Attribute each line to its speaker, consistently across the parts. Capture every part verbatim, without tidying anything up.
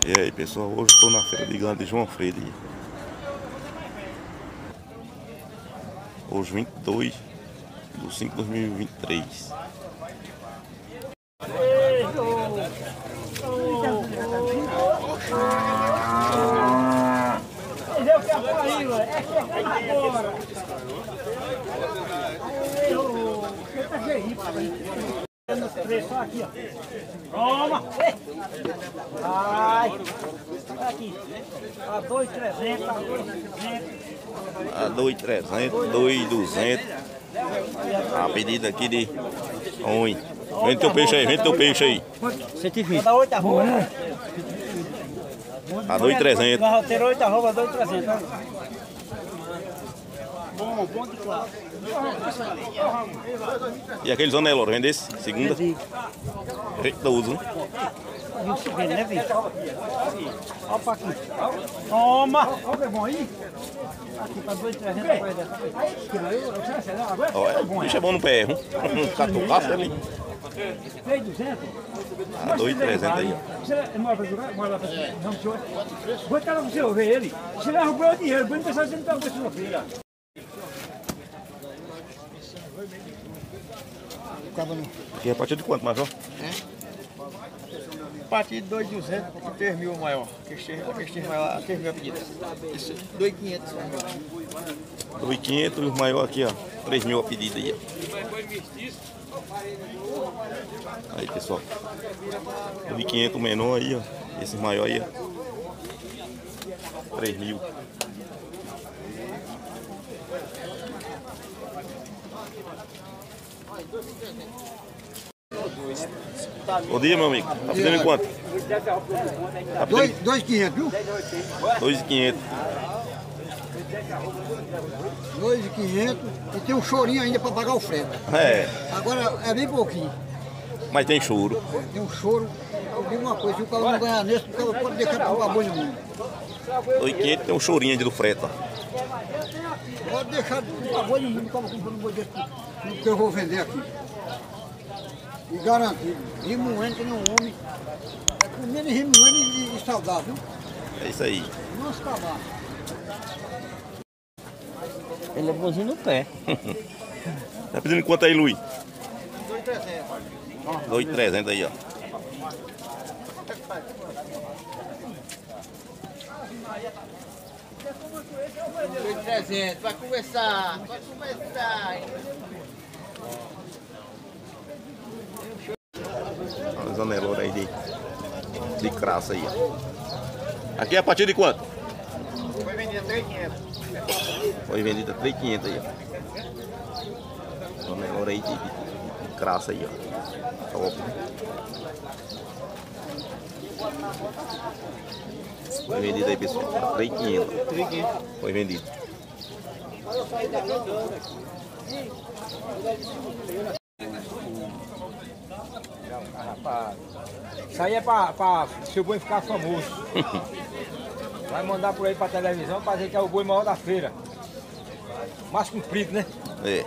Speaker 1: E aí pessoal, hoje estou na feira de gado de João Alfredo. Hoje vinte e dois de cinco de dois mil e vinte e três.
Speaker 2: Só aqui, ó. Toma! Ai! Aqui. A dois mil e trezentos, a dois mil e duzentos.
Speaker 1: A dois mil e trezentos, dois mil e duzentos. A pedida aqui de ruim. Vende teu peixe aí, vende teu peixe aí.
Speaker 2: cento e vinte. Dá oito arroba, né?
Speaker 1: A dois mil e trezentos.
Speaker 2: Ter oito arroba, dois mil e trezentos. Bom, bom de claro.
Speaker 1: E aquele Zona Nelora, vende esse? Segunda? Jeito da uso, né?
Speaker 2: Vende, né, filho? Olha pra aqui. Toma! Olha, é bom aí? Aqui, pra dois mil e trezentos, coisa dessa.
Speaker 1: Olha, o bicho é bom no pé, hein? Um catucaço ali.
Speaker 2: três mil e duzentos?
Speaker 1: A dois mil e trezentos aí.
Speaker 2: Você mora pra jogar? Mora lá pra jogar? Não, senhor. Vou estar lá pra você ver ele. Você leva o meu dinheiro, vou pensar que você não tá com sua filha.
Speaker 1: Aqui é a partir de quanto, Major?
Speaker 3: É? A partir de dois mil e duzentos, três mil maior. Aquele maior, três mil a pedida. dois mil e quinhentos.
Speaker 1: dois mil e quinhentos e o maior aqui, ó. três mil a pedida aí. Aí, pessoal. dois mil e quinhentos o menor aí, ó. Esse maior aí, ó. três mil. Bom dia, meu amigo. Tá fazendo em quanto? Tá
Speaker 3: dois mil e quinhentos, viu?
Speaker 1: dois mil e quinhentos.
Speaker 3: dois mil e quinhentos e tem um chorinho ainda para pagar o frete.
Speaker 1: É.
Speaker 3: Agora é bem pouquinho.
Speaker 1: Mas tem choro.
Speaker 3: Tem um choro. Eu digo uma coisa, se o cara não ganhar nesse, o cara pode deixar para o baboi no mundo.
Speaker 1: dois mil e quinhentos tem um chorinho ainda do frete, ó.
Speaker 3: Pode deixar para o baboi no mundo, para comprando um boi desse que eu vou vender aqui. E garantido. Remoendo que nem um homem. É comendo e remoendo e, e saudável.
Speaker 1: É isso aí.
Speaker 3: Nossa, cavalo.
Speaker 2: Ele é bonzinho no pé.
Speaker 1: Tá pedindo em quanto aí, Luiz?
Speaker 3: dois mil e trezentos.
Speaker 1: dois mil e trezentos aí, ó.
Speaker 3: dois mil e trezentos, vai conversar, vai conversar.
Speaker 1: Olha a Zona Nelora aí de, de craça aí, ó. Aqui é a partir de quanto?
Speaker 3: Foi vendido três mil e quinhentos.
Speaker 1: Foi vendida três mil e quinhentos aí, ó. Zona Nelora aí de, de, de craça aí, ó. Top. Foi vendido aí, pessoal. três mil e quinhentos.
Speaker 3: três mil e quinhentos.
Speaker 1: Foi vendido.
Speaker 4: Rapaz, isso aí é pra, pra seu boi ficar famoso. Vai mandar por aí pra televisão pra dizer que é o boi maior da feira. Mais comprido, né?
Speaker 1: É.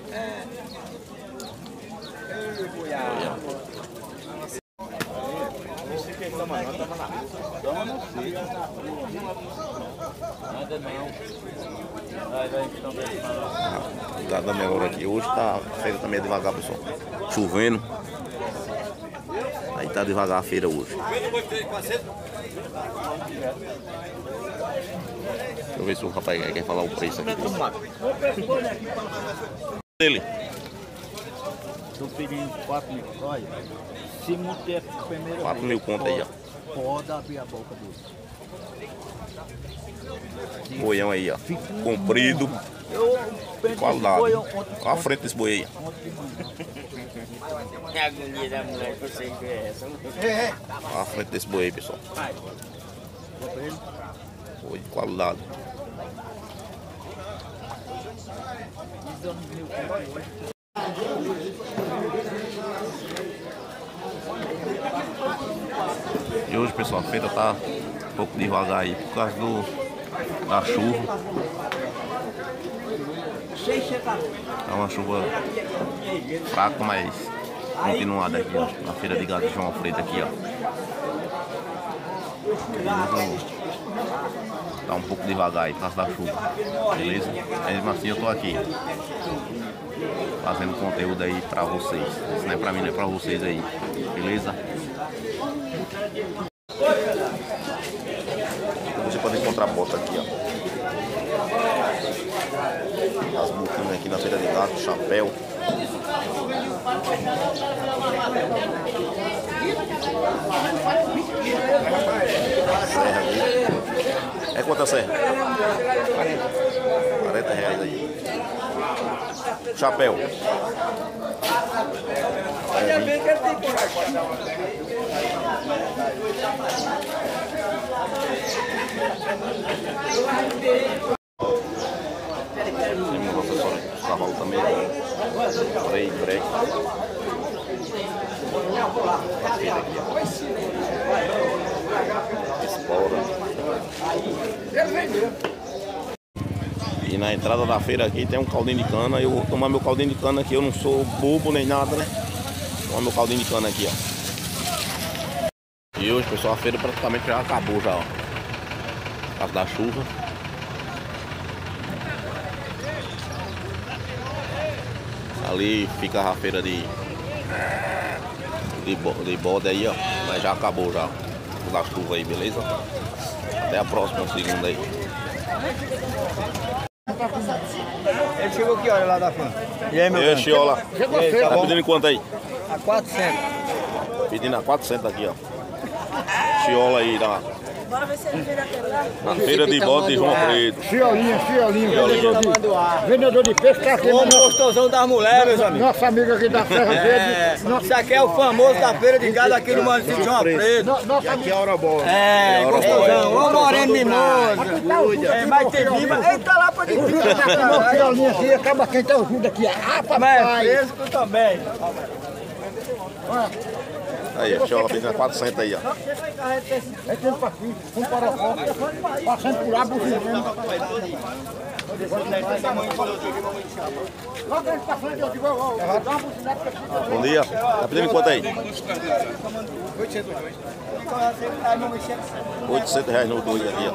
Speaker 4: Nada não. Vai, vai, então,
Speaker 1: Ah, o gado da Nelora aqui. Hoje tá, a feira tá meio devagar, pessoal. Chovendo. Aí tá devagar a feira hoje. Deixa eu ver se o rapaz quer falar o preço aqui. Dele.
Speaker 2: Estou pedindo quatro mil. Olha, se manter a primeira
Speaker 1: quatro mil conto aí, ó.
Speaker 2: Pode abrir a boca dele.
Speaker 1: Boião aí, ó. Comprido. Qualidade. Olha a frente desse boi aí.
Speaker 5: A agonia da mulher que eu sei que é essa.
Speaker 3: É,
Speaker 1: Olha a frente desse boi aí, pessoal. Boi de qualidade. E hoje, pessoal, a feira tá um pouco devagar aí por causa do, da chuva. É uma chuva fraca, mas continuada aqui, ó, na feira de gado de João Alfredo aqui, ó. Tá um pouco devagar aí, por causa da chuva. Beleza? Mas mesmo assim eu tô aqui fazendo conteúdo aí pra vocês. Isso não é pra mim, não é pra vocês aí. Beleza? Você pode encontrar bota aqui, ó. As botinhas aqui na feira de gato, chapéu. Serra aqui. É quanto a serra? quarenta reais aí. Chapéu. É, tem uma acessório dos cavalos também. Freio, breque. A feira aqui, ó. Espora. E na entrada da feira aqui tem um caldinho de cana. Eu vou tomar meu caldinho de cana aqui. Eu não sou bobo nem nada, né? Vou tomar meu caldinho de cana aqui, ó. E hoje, pessoal, a feira praticamente já acabou já, ó. Por causa da chuva. Ali fica a feira de de, bo, de bode aí, ó. Mas já acabou já. Por causa da chuva aí, beleza? Até a próxima segunda aí.
Speaker 4: Ele chegou que hora lá da fã? E aí, meu
Speaker 1: E aí, Chiola? Tá pedindo quanto aí?
Speaker 4: A quatrocentos.
Speaker 1: Pedindo a quatrocentos aqui, ó. Chiola aí, dá.
Speaker 5: Bora ver se ele vira aquele lá.
Speaker 1: Na feira de bode de João Preto.
Speaker 3: Chiolinha, chiolinha,
Speaker 1: Chiolinha.
Speaker 3: vendedor de, vendedor de peixe, tá aqui.
Speaker 4: Homem gostosão das mulheres, meus amigos.
Speaker 3: Nossa amiga aqui da Serra
Speaker 4: É,
Speaker 3: Verde.
Speaker 4: isso aqui é o famoso da feira de gado aqui no município de João Preto.
Speaker 3: No, nossa amiga.
Speaker 1: hora boa.
Speaker 4: É, gostosão. Ô moreno mimoso. É, mas tem lima. Eita lá pra dentro.
Speaker 3: Uma chiolinha assim, acaba quem tá ajuda aqui. Ah,
Speaker 4: Mas é
Speaker 3: papai.
Speaker 4: fresco também.
Speaker 1: Aí, a Chiola pedindo a quatrocentos aí, ó.
Speaker 3: É tempo pra aqui, um parofó, passando por lá, buzinando. Logo eles passando, eu digo, ó, ó, dá uma buzinada pra aqui.
Speaker 1: Bom dia. Tá pedindo quanto aí? oitocentos reais no dois aqui, ó.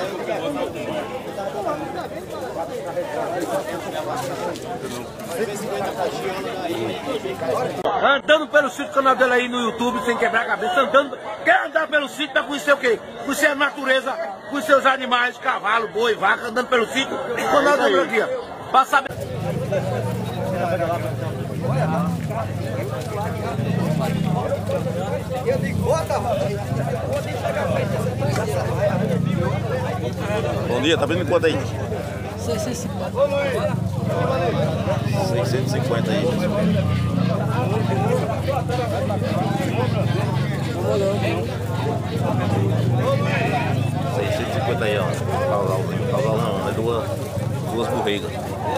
Speaker 6: Andando pelo sítio, o canal dele aí no YouTube, sem quebrar a cabeça, andando, quer andar pelo sítio pra conhecer o quê? Conhecer a natureza, conhecer os animais, cavalo, boi, vaca, andando pelo sítio, o canal dele aqui, ó, pra saber.
Speaker 1: Bom dia, tá pedindo quanto aí?
Speaker 5: seiscentos e cinquenta.
Speaker 1: seiscentos e cinquenta aí. seiscentos e cinquenta aí, ó. Casalzinho, casal não, é duas, duas borregas.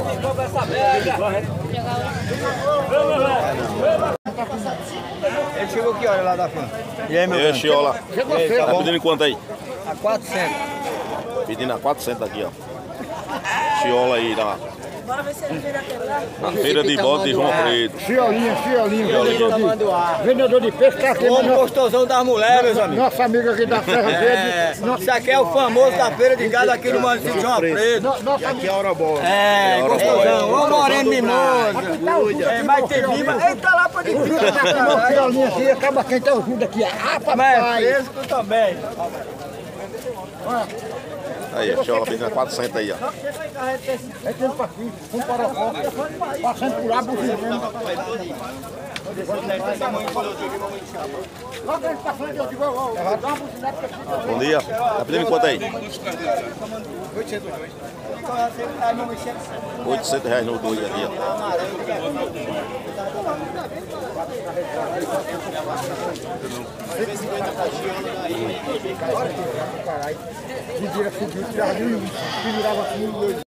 Speaker 4: Ele chegou que hora lá da fã? E aí, meu
Speaker 1: E aí, Chiola? Tá
Speaker 4: bom?
Speaker 1: pedindo quanto aí?
Speaker 4: A quatrocentos.
Speaker 1: Pedindo a quatrocentos aqui, ó. Chiola aí, dá.
Speaker 5: Bora ver se ele vira aquele lá.
Speaker 1: Na feira de bode de João Preto.
Speaker 3: Chiolinha, chiolinha, vendedor de,
Speaker 4: Tamanduá.
Speaker 3: vendedor de peixe, tá aqui.
Speaker 4: Homem gostosão das mulheres, meus amigos.
Speaker 3: Nossa amiga aqui da Serra
Speaker 4: É,
Speaker 3: Verde.
Speaker 4: isso aqui é o famoso da feira de gado aqui no município de João Preto.
Speaker 3: No, nossa amiga.
Speaker 1: hora boa.
Speaker 4: É, gostosão. Ô moreno mimoso. É, mas tem lima. Eita lá pra dentro.
Speaker 3: Uma chiolinha assim, acaba quem tá ajuda aqui. Ah,
Speaker 4: Mas é
Speaker 3: papai.
Speaker 4: fresco também.
Speaker 1: Aí, a Chiola pedindo a quatrocentos aí, ó.
Speaker 3: É tempo pra aqui, um parofó, passando por lá, buzinando. Logo eles passando, eu digo, ó, ó, dá uma buzinada pra aqui.
Speaker 1: Bom dia. Tá pedindo quanto aí? oitocentos reais no dois aqui, ó.
Speaker 3: Mentira, subiu, tirava assim, pendurava assim.